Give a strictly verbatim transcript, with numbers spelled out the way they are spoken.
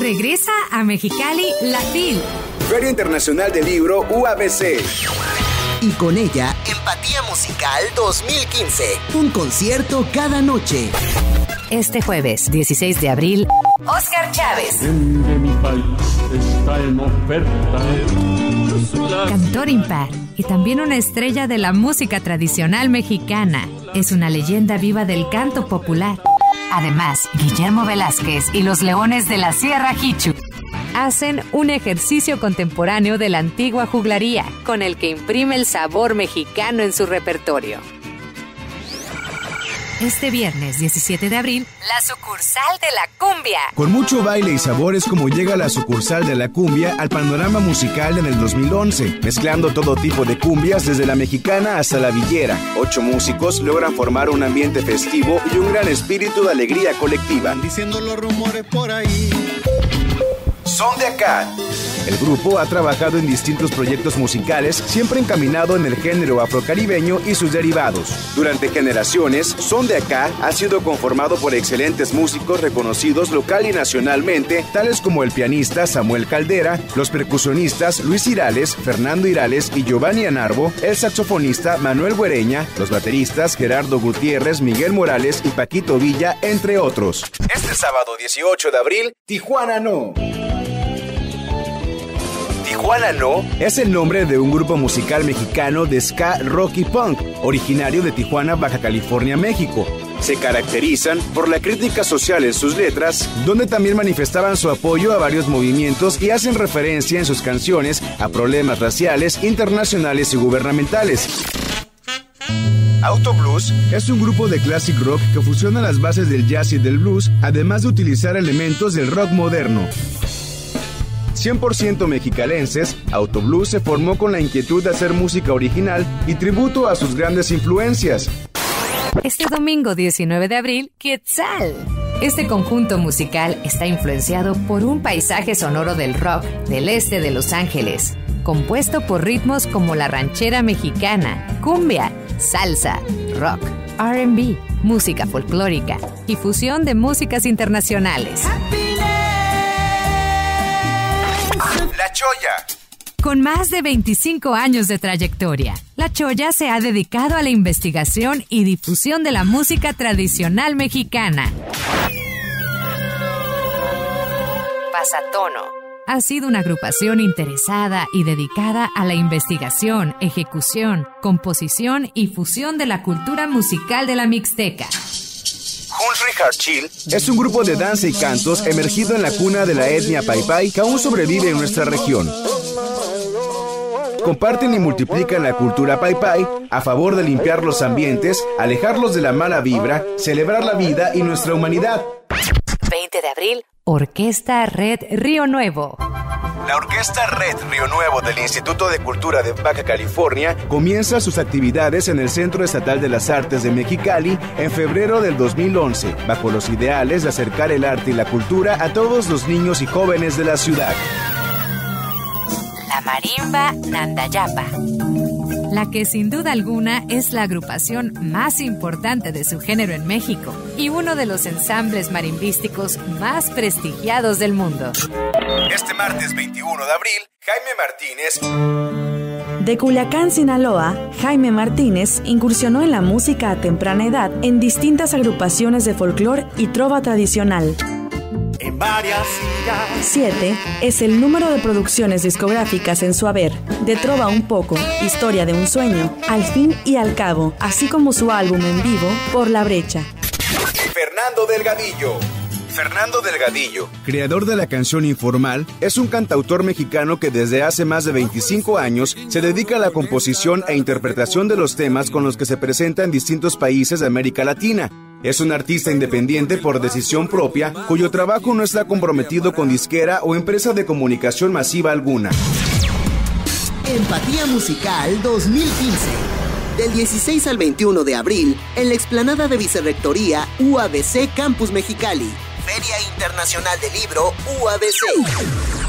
Regresa a Mexicali la FIL, Feria Internacional del Libro U A B C. Y con ella, Empatía Musical dos mil quince. Un concierto cada noche. Este jueves, dieciséis de abril, Oscar Chávez. De mi país está en oferta. Cantor impar y también una estrella de la música tradicional mexicana. Es una leyenda viva del canto popular. Además, Guillermo Velázquez y los Leones de la Sierra Hichu hacen un ejercicio contemporáneo de la antigua juglaría, con el que imprime el sabor mexicano en su repertorio. Este viernes diecisiete de abril, la sucursal de la cumbia. Con mucho baile y sabor es como llega la sucursal de la cumbia al panorama musical en el dos mil once, mezclando todo tipo de cumbias desde la mexicana hasta la villera. Ocho músicos logran formar un ambiente festivo y un gran espíritu de alegría colectiva. Diciendo los rumores por ahí. Son de acá. El grupo ha trabajado en distintos proyectos musicales, siempre encaminado en el género afrocaribeño y sus derivados. Durante generaciones, Son de Acá ha sido conformado por excelentes músicos reconocidos local y nacionalmente, tales como el pianista Samuel Caldera, los percusionistas Luis Irales, Fernando Irales y Giovanni Anarbo, el saxofonista Manuel Güereña, los bateristas Gerardo Gutiérrez, Miguel Morales y Paquito Villa, entre otros. Este sábado dieciocho de abril, Tijuana No. Tijuana No es el nombre de un grupo musical mexicano de ska, rock y punk, originario de Tijuana, Baja California, México. Se caracterizan por la crítica social en sus letras, donde también manifestaban su apoyo a varios movimientos y hacen referencia en sus canciones a problemas raciales, internacionales y gubernamentales. Auto Blues es un grupo de classic rock que fusiona las bases del jazz y del blues, además de utilizar elementos del rock moderno. cien por ciento mexicalenses, Auto Blues se formó con la inquietud de hacer música original y tributo a sus grandes influencias. Este domingo diecinueve de abril, Quetzal. Este conjunto musical está influenciado por un paisaje sonoro del rock del este de Los Ángeles, compuesto por ritmos como la ranchera mexicana, cumbia, salsa, rock, R and B, música folclórica y fusión de músicas internacionales. La Choya. Con más de veinticinco años de trayectoria, La Choya se ha dedicado a la investigación y difusión de la música tradicional mexicana. Pasatono ha sido una agrupación interesada y dedicada a la investigación, ejecución, composición y fusión de la cultura musical de la Mixteca. Hunri Harchil es un grupo de danza y cantos emergido en la cuna de la etnia Paipai que aún sobrevive en nuestra región. Comparten y multiplican la cultura Paipai a favor de limpiar los ambientes, alejarlos de la mala vibra, celebrar la vida y nuestra humanidad. veinte de abril, Orquesta Red Río Nuevo. La Orquesta Red Río Nuevo del Instituto de Cultura de Baja California comienza sus actividades en el Centro Estatal de las Artes de Mexicali en febrero del dos mil once, bajo los ideales de acercar el arte y la cultura a todos los niños y jóvenes de la ciudad. La Marimba Nandayapa, la que sin duda alguna es la agrupación más importante de su género en México y uno de los ensambles marimbísticos más prestigiados del mundo. Este martes veintiuno de abril, Jaime Martínez. De Culiacán, Sinaloa, Jaime Martínez incursionó en la música a temprana edad en distintas agrupaciones de folclore y trova tradicional. En varias siete es el número de producciones discográficas en su haber, de Trova un poco, Historia de un sueño, Al fin y al cabo, así como su álbum en vivo, Por la brecha. Fernando Delgadillo. Fernando Delgadillo, creador de la canción Informal, es un cantautor mexicano que desde hace más de veinticinco años se dedica a la composición e interpretación de los temas con los que se presenta en distintos países de América Latina. Es un artista independiente por decisión propia, cuyo trabajo no está comprometido con disquera o empresa de comunicación masiva alguna. Empatía Musical dos mil quince. Del dieciséis al veintiuno de abril, en la explanada de Vicerrectoría U A B C Campus Mexicali. Feria Internacional del Libro U A B C.